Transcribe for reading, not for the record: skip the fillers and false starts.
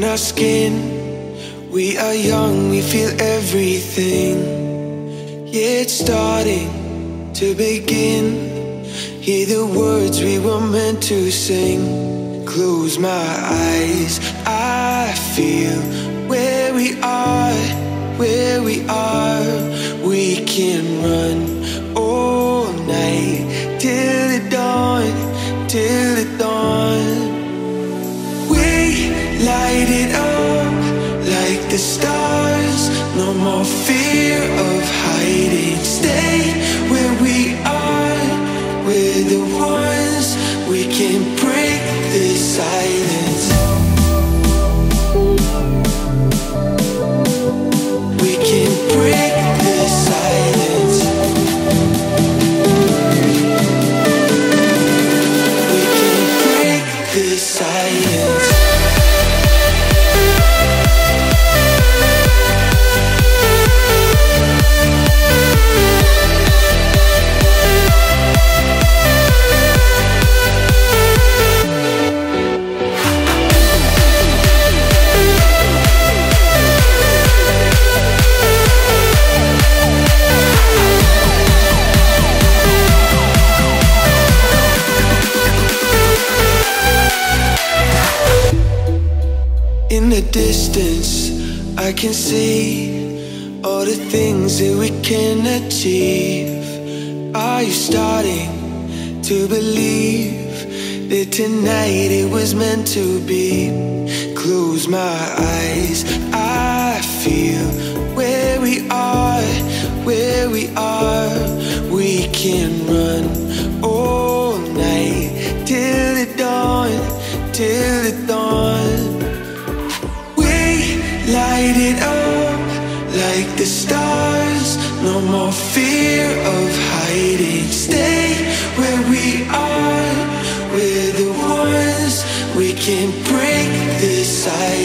our skin. We are young, we feel everything. Yeah, it's starting to begin. Hear the words we were meant to sing. Close my eyes, I feel where we are, where we are. We can run all night till the dawn, till the dawn. We light it up like the stars. No more fear of hiding. Stay where we are. We're the ones. We can break the silence. We can break the silence. We can break the silence. In the distance, I can see all the things that we can achieve. Are you starting to believe that tonight it was meant to be? Close my eyes, I feel where we are, where we are. We can run all night till the dawn, till the dawn. Light it up like the stars. No more fear of hiding. Stay where we are. We're the ones. We can break the silence.